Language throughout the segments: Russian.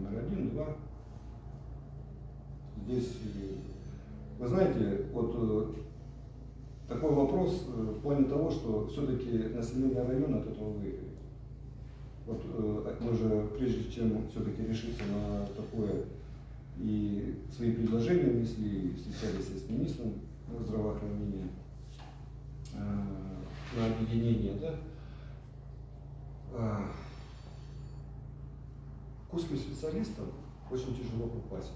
номер 1, 2. Здесь, вы знаете, вот такой вопрос в плане того, что все-таки население района от этого выиграет. Вот мы же, прежде чем все-таки решиться на такое, и свои предложения внесли, встречались с министром здравоохранения на объединение, да? К узким специалистам очень тяжело попасть.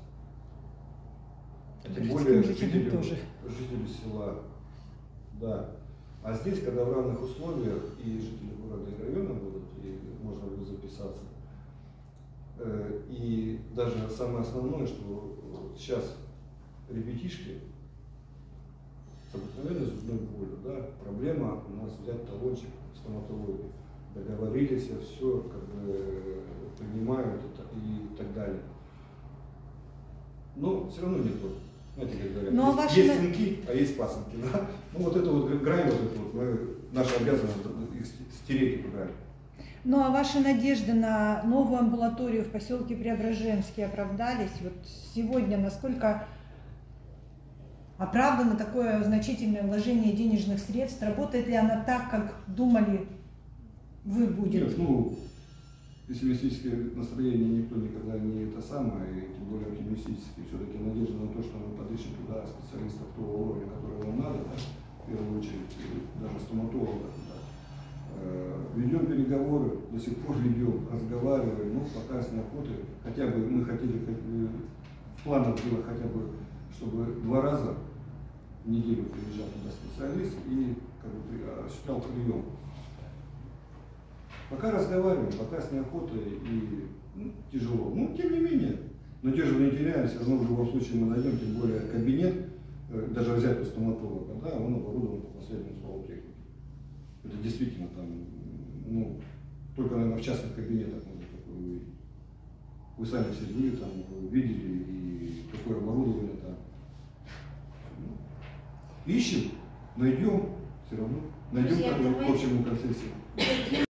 Тем более жителю села. Да. А здесь, когда в равных условиях и жители города и района будут, и можно будет записаться. И даже самое основное, что сейчас ребятишки с обыкновенной зубной болью, да, проблема у нас взять талончик в стоматологии. Договорились, все как бы принимают и так далее. Но все равно не то. Знаете, как говорят, но есть сынки, а есть пасынки. Да? Ну вот это вот грань, вот это вот, наша обязанность стереть эту грань. Ну а ваши надежды на новую амбулаторию в поселке Преображенский оправдались? Вот сегодня насколько оправдано такое значительное вложение денежных средств? Работает ли она так, как думали вы будете? Нет, ну, пессимистическое настроение никто никогда не это самое, и тем более оптимистически. Все-таки надежда на то, что мы подыщем туда специалистов того уровня, который нам надо, да, в первую очередь, даже стоматолога. Ведем переговоры, до сих пор ведем, разговариваем, но пока с неохотой. Хотя бы мы хотели, в планах было хотя бы, чтобы 2 раза в неделю приезжал туда специалист и как бы осуществлял прием. Пока разговариваем, пока с неохотой и тяжело. Ну, тем не менее, надежду не теряем, все равно в любом случае мы найдем, тем более кабинет, даже взять у стоматолога, да, он оборудован по последнему слову техники. Это действительно там, ну, только, наверное, в частных кабинетах можно такое увидеть. Вы сами все были там, видели, и какое оборудование там. Ищем, найдем, все равно найдем к общему консенсусу.